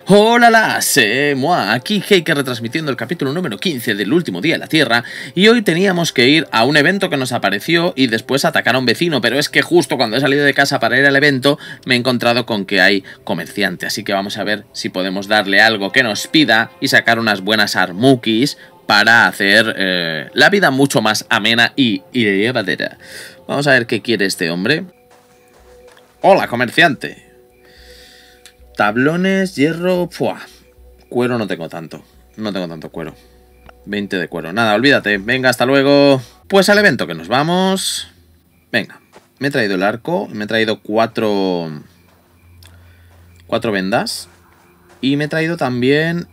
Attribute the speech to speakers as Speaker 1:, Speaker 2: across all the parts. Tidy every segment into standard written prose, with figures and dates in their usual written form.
Speaker 1: Hola, moi, aquí Heiker retransmitiendo el capítulo número 15 del último día de la Tierra. Y hoy teníamos que ir a un evento que nos apareció y después atacar a un vecino. Pero es que justo cuando he salido de casa para ir al evento me he encontrado con que hay comerciante. Así que vamos a ver si podemos darle algo que nos pida y sacar unas buenas armukis para hacer la vida mucho más amena y llevadera. Vamos a ver qué quiere este hombre. Hola, comerciante. Tablones, hierro... ¡Fua! Cuero no tengo tanto. No tengo tanto cuero. 20 de cuero. Nada, olvídate. Venga, hasta luego. Pues al evento que nos vamos. Venga. Me he traído el arco. Me he traído cuatro vendas. Y me he traído también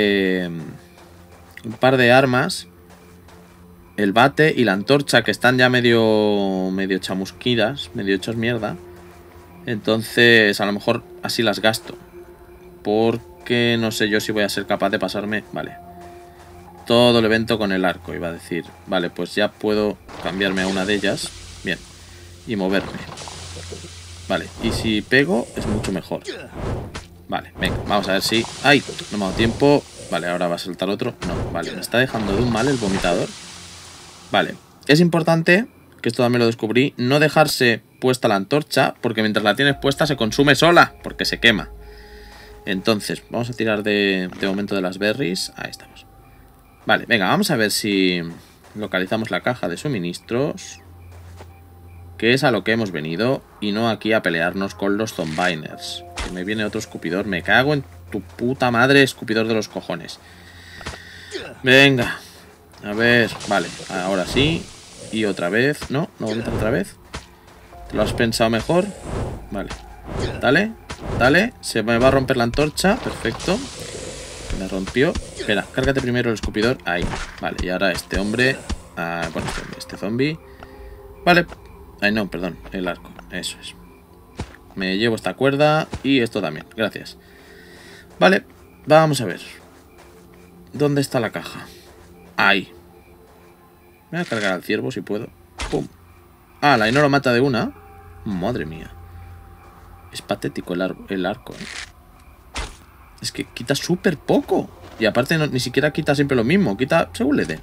Speaker 1: un par de armas. El bate y la antorcha, que están ya medio chamusquidas. Medio hechas mierda. Entonces, a lo mejor así las gasto. Porque no sé yo si voy a ser capaz de pasarme... Vale. Todo el evento con el arco, iba a decir. Vale, pues ya puedo cambiarme a una de ellas. Bien. Y moverme. Vale, y si pego es mucho mejor. Vale, venga, vamos a ver si... ¡Ay! No me ha dado tiempo. Vale, ahora va a saltar otro. No, vale, me está dejando de un mal el vomitador. Vale, es importante... que esto también lo descubrí, no dejarse puesta la antorcha, porque mientras la tienes puesta se consume sola, porque se quema. Entonces, vamos a tirar de momento de las berries. Ahí estamos. Vale, venga, vamos a ver si localizamos la caja de suministros, que es a lo que hemos venido, y no aquí a pelearnos con los zombiners. Que me viene otro escupidor, me cago en tu puta madre, escupidor de los cojones. Venga, a ver, vale, ahora sí. Y otra vez. No, no vomitas otra vez. ¿Te lo has pensado mejor? Vale. Dale, dale. Se me va a romper la antorcha. Perfecto. Me rompió. Espera, cárgate primero el escupidor. Ahí. Vale, y ahora este hombre. Bueno, este zombie. Vale. Ay, no, perdón. El arco. Eso es. Me llevo esta cuerda. Y esto también. Gracias. Vale. Vamos a ver. ¿Dónde está la caja? Ahí. Me voy a cargar al ciervo si puedo. ¡Pum! Ah, la no lo mata de una. Madre mía. Es patético el arco, ¿eh? Es que quita súper poco. Y aparte ni siquiera quita siempre lo mismo. Quita según le dé.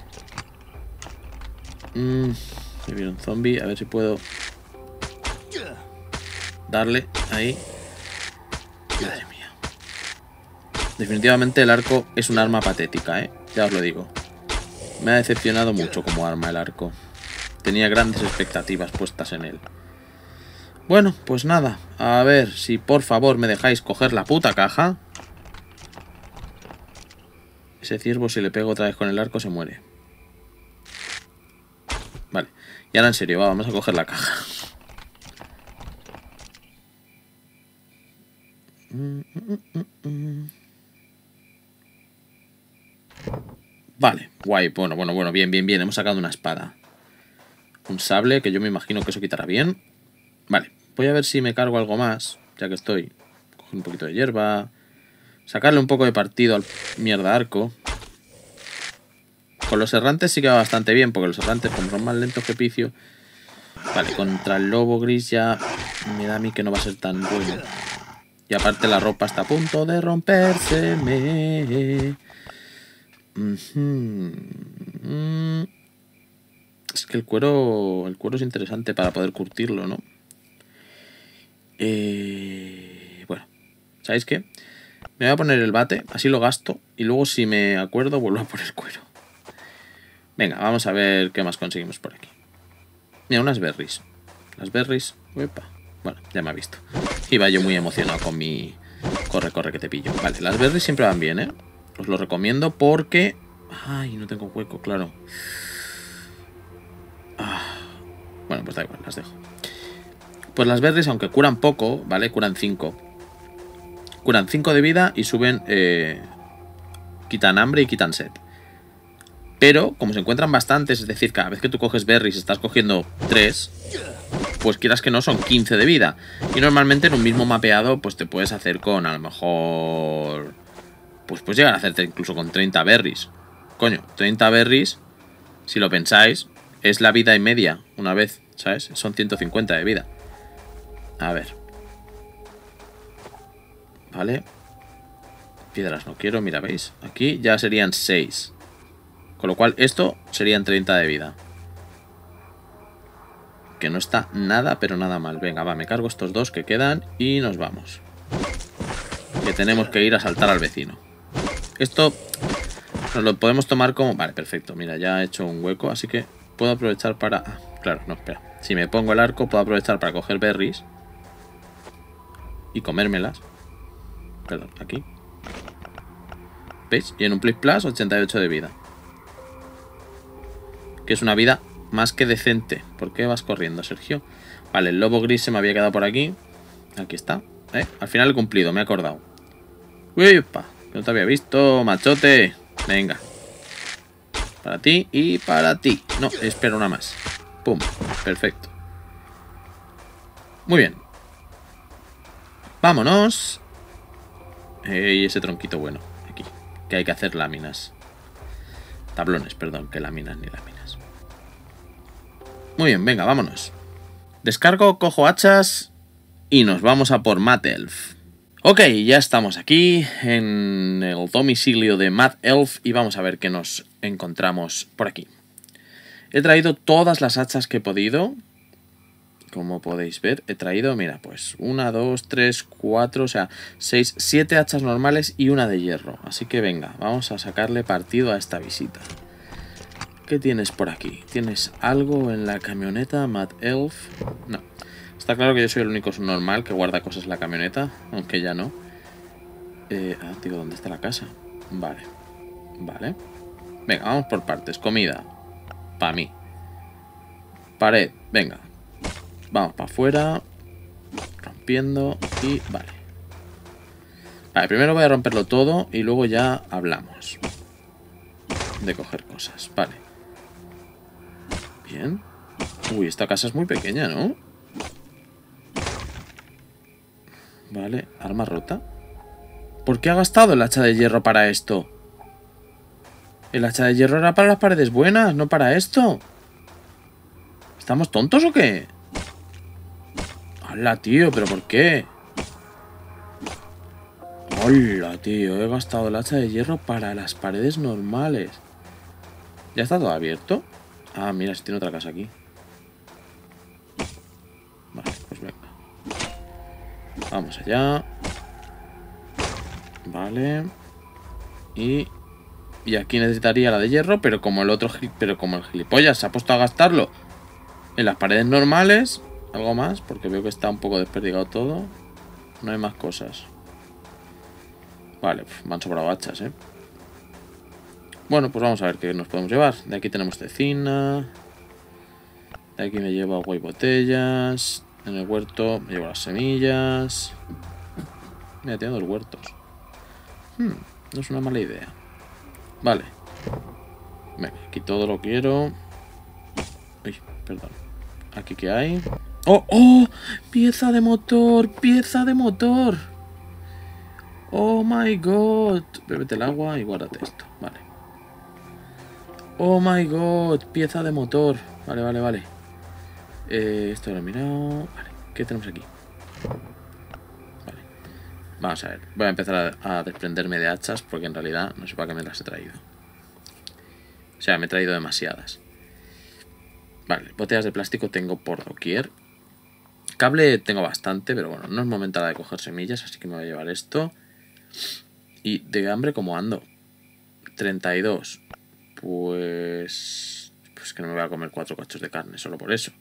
Speaker 1: Me viene un zombie. A ver si puedo darle ahí. Madre mía. Definitivamente el arco es un arma patética, ¿eh? Ya os lo digo. Me ha decepcionado mucho como arma el arco. Tenía grandes expectativas puestas en él. Bueno, pues nada. A ver si por favor me dejáis coger la puta caja. Ese ciervo, si le pego otra vez con el arco, se muere. Vale. Y ahora en serio, vamos a coger la caja. Vale, guay, bueno, bien. Hemos sacado una espada. Un sable, que yo me imagino que eso quitará bien. Vale, voy a ver si me cargo algo más, ya que estoy. Coger un poquito de hierba. Sacarle un poco de partido al mierda arco. Con los errantes sí que va bastante bien, porque los errantes, como son más lentos que picio. Vale, contra el lobo gris ya me da a mí que no va a ser tan bueno. Y aparte la ropa está a punto de rompérseme. Es que el cuero es interesante para poder curtirlo, ¿no? Bueno, ¿sabéis qué? Me voy a poner el bate, así lo gasto. Y luego si me acuerdo vuelvo a poner cuero. Venga, vamos a ver qué más conseguimos por aquí. Mira, unas berries. Las berries... Uepa. Bueno, ya me ha visto. Iba yo muy emocionado con mi... Corre, que te pillo. Vale, las berries siempre van bien, ¿eh? Os lo recomiendo porque... Ay, no tengo hueco, claro. Bueno, pues da igual, las dejo. Pues las berries, aunque curan poco, ¿vale? Curan 5. Curan 5 de vida y suben... quitan hambre y quitan sed. Pero, como se encuentran bastantes, es decir, cada vez que tú coges berries estás cogiendo 3... Pues quieras que no, son 15 de vida. Y normalmente en un mismo mapeado, pues te puedes hacer con, a lo mejor... Pues puedes llegar a hacerte incluso con 30 berries. Coño, 30 berries, si lo pensáis, es la vida y media una vez, ¿sabes? Son 150 de vida. A ver. Vale. Piedras no quiero, mira, ¿veis? Aquí ya serían 6. Con lo cual esto serían 30 de vida. Que no está nada, pero nada mal. Venga, va, me cargo estos 2 que quedan y nos vamos. Que tenemos que ir a saltar al vecino. Esto nos lo podemos tomar como... Vale, perfecto. Mira, ya he hecho un hueco, así que puedo aprovechar para... Ah, claro, no, espera. Si me pongo el arco, puedo aprovechar para coger berries y comérmelas. Perdón, aquí. ¿Veis? Y en un Plis Plus, 88 de vida. Que es una vida más que decente. ¿Por qué vas corriendo, Sergio? Vale, el lobo gris se me había quedado por aquí. Aquí está. Al final he cumplido, me he acordado. ¡Uy, pa! No te había visto, machote. Venga. Para ti y para ti. No, espera una más. Pum, perfecto. Muy bien. Vámonos. Y ese tronquito bueno. Aquí. Que hay que hacer láminas. Tablones, perdón, que láminas ni láminas. Muy bien, venga, vámonos. Descargo, cojo hachas y nos vamos a por Mad Elf. Ok, ya estamos aquí en el domicilio de Mad Elf y vamos a ver qué nos encontramos por aquí. He traído todas las hachas que he podido. Como podéis ver, he traído, mira, pues 1, 2, 3, 4, o sea, 6, 7 hachas normales y una de hierro. Así que venga, vamos a sacarle partido a esta visita. ¿Qué tienes por aquí? ¿Tienes algo en la camioneta, Mad Elf? No. Está claro que yo soy el único subnormal que guarda cosas en la camioneta, aunque ya no. Digo, ¿dónde está la casa? Vale. Vale. Venga, vamos por partes. Comida. Para mí. Pared. Venga. Vamos para afuera. Rompiendo. Y vale. Vale, primero voy a romperlo todo y luego ya hablamos de coger cosas. Vale. Bien. Uy, esta casa es muy pequeña, ¿no? Vale, arma rota. ¿Por qué ha gastado el hacha de hierro para esto? El hacha de hierro era para las paredes buenas, no para esto. ¿Estamos tontos o qué? Hola, tío, ¿pero por qué? Hola, tío, he gastado el hacha de hierro para las paredes normales. ¿Ya está todo abierto? Ah, mira, si tiene otra casa aquí. Vale, pues venga. Vamos allá. Vale. Y aquí necesitaría la de hierro, pero como el gilipollas se ha puesto a gastarlo en las paredes normales. Algo más, porque veo que está un poco desperdigado todo. No hay más cosas. Vale, me han sobrado hachas, ¿eh? Bueno, pues vamos a ver qué nos podemos llevar. De aquí tenemos cecina. De aquí me llevo agua y botellas. En el huerto me llevo las semillas. Mira, tengo 2 huertos. No es una mala idea. Vale. Venga, aquí todo lo quiero. Uy, perdón. ¿Aquí qué hay? ¡Oh! ¡Oh! ¡Pieza de motor! ¡Pieza de motor! ¡Oh my god! Bébete el agua y guárdate esto. Vale. ¡Oh my god! Pieza de motor. Vale, vale, vale. Esto lo he mirado. Vale, ¿qué tenemos aquí? Vale. Vamos a ver. Voy a empezar a desprenderme de hachas porque en realidad no sé para qué me las he traído. O sea, me he traído demasiadas. Vale, botellas de plástico tengo por doquier. Cable tengo bastante, pero bueno, no es momento de coger semillas, así que me voy a llevar esto. Y de hambre, ¿cómo ando? 32. Pues que no me voy a comer 4 cachos de carne solo por eso.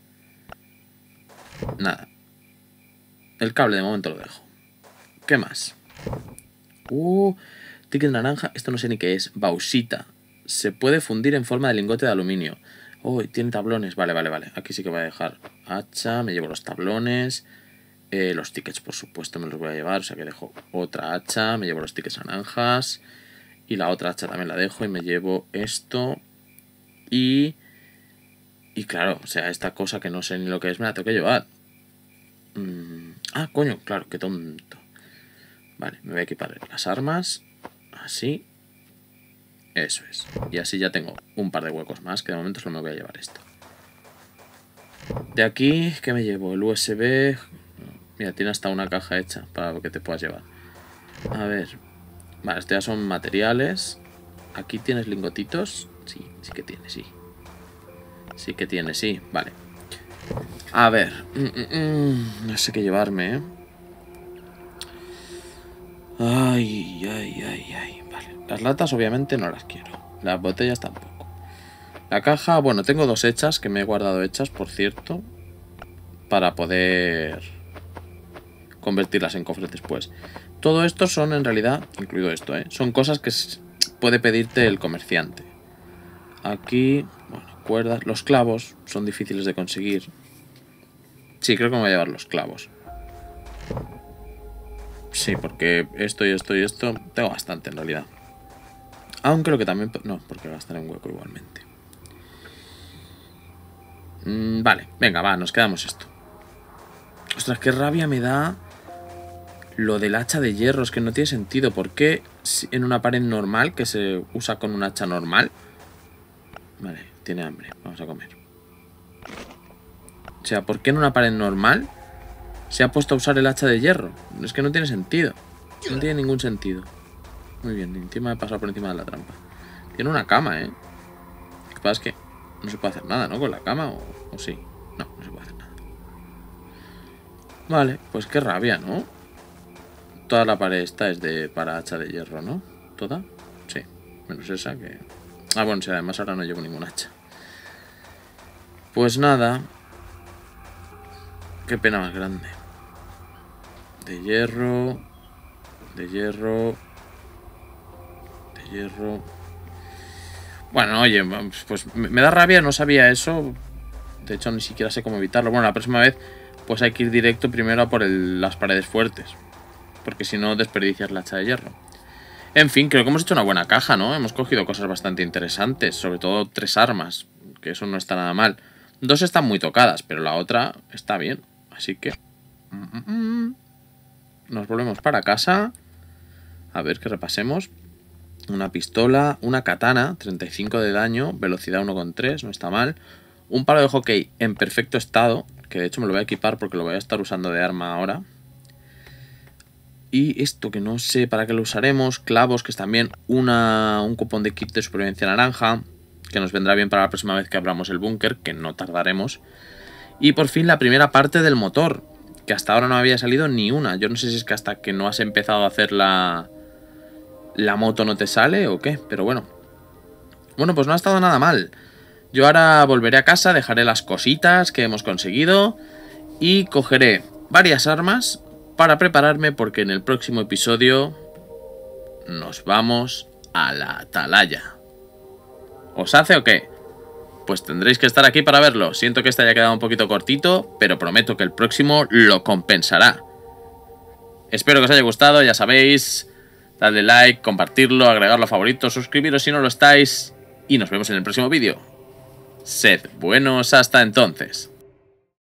Speaker 1: Nada. El cable de momento lo dejo. ¿Qué más? Ticket naranja. Esto no sé ni qué es. Bauxita. Se puede fundir en forma de lingote de aluminio. Oh, tiene tablones. Vale, vale, vale. Aquí sí que voy a dejar hacha. Me llevo los tablones. Los tickets, por supuesto, me los voy a llevar. O sea que dejo otra hacha. Me llevo los tickets naranjas. Y la otra hacha también la dejo. Y me llevo esto. Y claro, o sea, esta cosa que no sé ni lo que es, me la tengo que llevar. Coño, claro, qué tonto. Vale, me voy a equipar las armas. Así. Eso es. Y así ya tengo un par de huecos más, que de momento solo me voy a llevar esto. De aquí, ¿qué me llevo? El USB. Mira, tiene hasta una caja hecha para que te puedas llevar. A ver. Vale, estos ya son materiales. Aquí tienes lingotitos. Sí, sí que tiene, sí. Sí que tiene, sí. Vale. A ver. No sé qué llevarme, ¿eh? Ay, ay, ay, ay. Vale. Las latas obviamente no las quiero. Las botellas tampoco. La caja, bueno, tengo 2 hechas que me he guardado hechas, por cierto. Para poder convertirlas en cofres después. Todo esto son en realidad, incluido esto, son cosas que puede pedirte el comerciante. Aquí, bueno, cuerdas. Los clavos son difíciles de conseguir. Sí, creo que me voy a llevar los clavos. Sí, porque esto y esto y esto tengo bastante en realidad. Aunque lo que también... No, porque gastaré un hueco igualmente. Vale, venga, va, nos quedamos esto. Ostras, qué rabia me da lo del hacha de hierro. Es que no tiene sentido. ¿Por qué en una pared normal que se usa con un hacha normal? Vale, tiene hambre, vamos a comer. O sea, ¿por qué en una pared normal se ha puesto a usar el hacha de hierro? Es que no tiene sentido. No tiene ningún sentido. Muy bien, encima he pasado por encima de la trampa. Tiene una cama, ¿eh? Lo que pasa es que no se puede hacer nada, ¿no? Con la cama, o sí. No, no se puede hacer nada. Vale, pues qué rabia, ¿no? Toda la pared esta es para hacha de hierro, ¿no? ¿Toda? Sí, menos esa que... Ah, bueno, sí, además ahora no llevo ningún hacha. Pues nada. Qué pena más grande. De hierro. De hierro. De hierro. Bueno, oye, pues me da rabia, no sabía eso. De hecho, ni siquiera sé cómo evitarlo. Bueno, la próxima vez, pues hay que ir directo primero a por las paredes fuertes. Porque si no, desperdicias la hacha de hierro. En fin, creo que hemos hecho una buena caja, ¿no? Hemos cogido cosas bastante interesantes. Sobre todo 3 armas. Que eso no está nada mal. 2 están muy tocadas, pero la otra está bien. Así que... Nos volvemos para casa. A ver, que repasemos. Una pistola, una katana, 35 de daño, velocidad 1,3, no está mal. Un palo de hockey en perfecto estado, que de hecho me lo voy a equipar porque lo voy a estar usando de arma ahora. Y esto que no sé para qué lo usaremos. Clavos, que es también un cupón de kit de supervivencia naranja, que nos vendrá bien para la próxima vez que abramos el búnker, que no tardaremos. Y por fin la primera parte del motor, que hasta ahora no había salido ni una. Yo no sé si es que hasta que no has empezado a hacer la moto no te sale o qué, pero bueno. Bueno, pues no ha estado nada mal. Yo ahora volveré a casa, dejaré las cositas que hemos conseguido y cogeré varias armas para prepararme porque en el próximo episodio nos vamos a la atalaya. ¿Os hace o qué? Pues tendréis que estar aquí para verlo. Siento que este haya quedado un poquito cortito, pero prometo que el próximo lo compensará. Espero que os haya gustado, ya sabéis, dadle like, compartirlo, agregarlo a favoritos, suscribiros si no lo estáis y nos vemos en el próximo vídeo. Sed buenos hasta entonces.